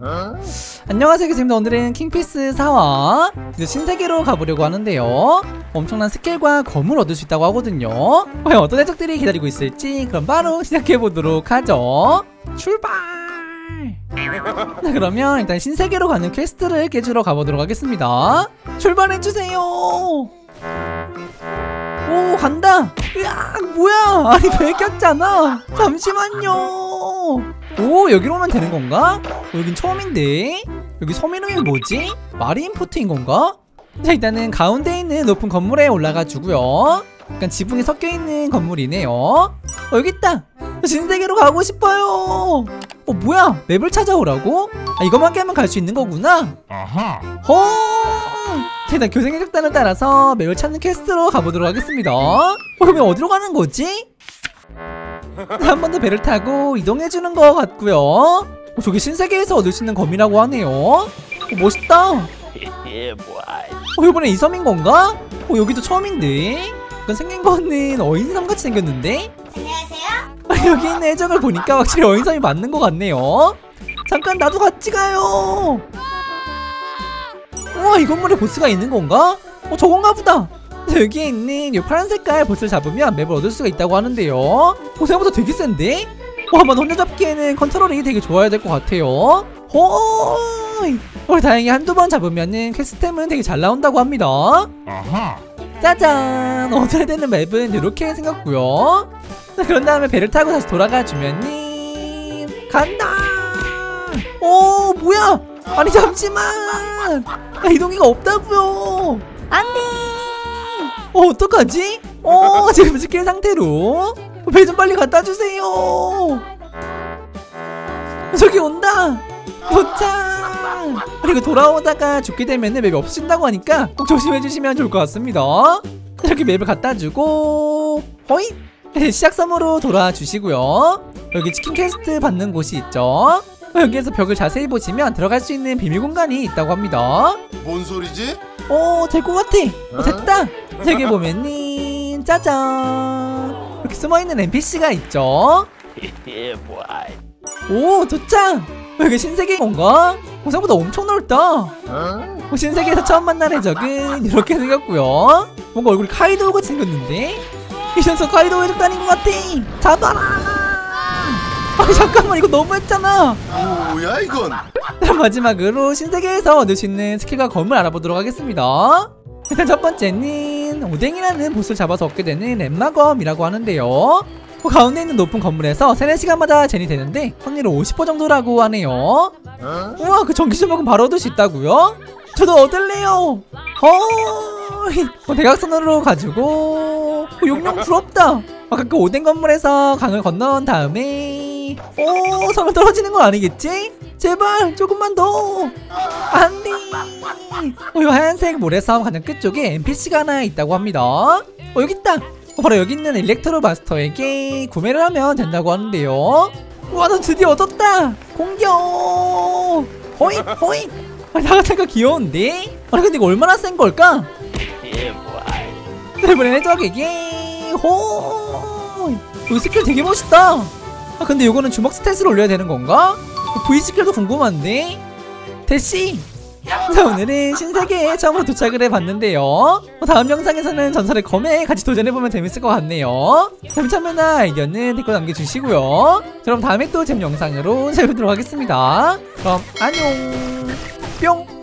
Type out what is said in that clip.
안녕하세요, 교수님들. 오늘은 킹피스 4화 이제 신세계로 가보려고 하는데요. 엄청난 스킬과 검을 얻을 수 있다고 하거든요. 과연 어떤 해적들이 기다리고 있을지 그럼 바로 시작해보도록 하죠. 출발! 자, 그러면 일단 신세계로 가는 퀘스트를 깨주러 가보도록 하겠습니다. 출발해주세요. 오, 간다. 으악, 뭐야, 아니 뺏겼잖아. 잠시만요. 오, 여기로 오면 되는 건가? 여긴 처음인데. 여기 섬 이름이 뭐지? 마리인포트인 건가? 자, 일단은 가운데 있는 높은 건물에 올라가 주고요. 약간 지붕이 섞여 있는 건물이네요. 여기 있다. 신세계로 가고 싶어요. 뭐야, 맵을 찾아오라고? 아, 이것만 깨면 갈 수 있는 거구나. 아하. 일단 교생 해적단을 따라서 맵을 찾는 퀘스트로 가보도록 하겠습니다. 그러면 어디로 가는 거지? 한 번 더 배를 타고 이동해주는 것 같고요. 저기 신세계에서 얻을 수 있는 검이라고 하네요. 멋있다. 이번에 이 섬인 건가? 여기도 처음인데. 약간 생긴 거는 어인섬 같이 생겼는데. 안녕하세요. 여기 있는 해적을 보니까 확실히 어인섬이 맞는 것 같네요. 잠깐 나도 같이 가요. 우와, 이 건물에 보스가 있는 건가? 저건가 보다. 여기에 있는 이 파란 색깔 보스를 잡으면 맵을 얻을 수가 있다고 하는데요. 생각보다 되게 센데? 한번 혼자 잡기에는 컨트롤이 되게 좋아야 될 것 같아요. 다행히 한두 번 잡으면은 퀘스트템은 되게 잘 나온다고 합니다. 아하. 짜잔! 얻어야 되는 맵은 이렇게 생겼고요. 그런 다음에 배를 타고 다시 돌아가 주면은 간다! 뭐야! 아니 잠시만! 이동기가 없다고요. 안돼! 어떡하지? 지금 스킬 상태로 배 좀 빨리 갖다 주세요. 저기 온다. 도착. 그리고 돌아오다가 죽게 되면 맵이 없어진다고 하니까 꼭 조심해 주시면 좋을 것 같습니다. 이렇게 맵을 갖다 주고 호잇! 시작 섬으로 돌아와 주시고요. 여기 치킨 퀘스트 받는 곳이 있죠. 여기에서 벽을 자세히 보시면 들어갈 수 있는 비밀 공간이 있다고 합니다. 뭔 소리지? 될 것 같아. 됐다. 여기 보면은 짜잔, 이렇게 숨어있는 NPC가 있죠. 오, 도착. 여기 신세계인 건가? 생각보다 엄청 넓다. 신세계에서 처음 만난 해적은 이렇게 생겼고요. 뭔가 얼굴이 카이도우 같이 생겼는데? 이 녀석 카이도우 해적단인 것 같아. 잡아라. 아니 잠깐만, 이거 너무했잖아. 뭐야 이건? 마지막으로 신세계에서 얻을 수 있는 스킬과 검을 알아보도록 하겠습니다. 일단 첫 번째는 오뎅이라는 보스를 잡아서 얻게 되는 렘마검이라고 하는데요. 가운데 있는 높은 건물에서 3-4시간마다 젠이 되는데 확률은 50% 정도라고 하네요. 우와, 그 전기주먹은 바로 얻을 수 있다고요? 저도 얻을래요. 대각선으로 가지고 용룡 부럽다. 아까 그 오뎅 건물에서 강을 건너온 다음에 섬에 떨어지는 건 아니겠지? 제발 조금만 더. 안돼. 이 하얀색 모래섬 가장 끝쪽에 NPC가 하나 있다고 합니다. 여기 있다. 바로 여기 있는 일렉트로 마스터에게 구매를 하면 된다고 하는데요. 우와, 난 드디어 얻었다. 공격. 호잇 호잇. 나같으니까 귀여운데? 아니 근데 이거 얼마나 센 걸까? 이번엔 해적에게 이 스킬 되게 멋있다. 근데 이거는 주먹 스탯을 올려야 되는 건가? V 스킬도 궁금한데? 대시! 자, 오늘은 신세계에 처음으로 도착을 해봤는데요. 다음 영상에서는 전설의 검에 같이 도전해보면 재밌을 것 같네요. 참여나 아이디어는 댓글 남겨주시고요. 그럼 다음에 또 재밌는 영상으로 찾아뵙도록 하겠습니다. 그럼 안녕. 뿅.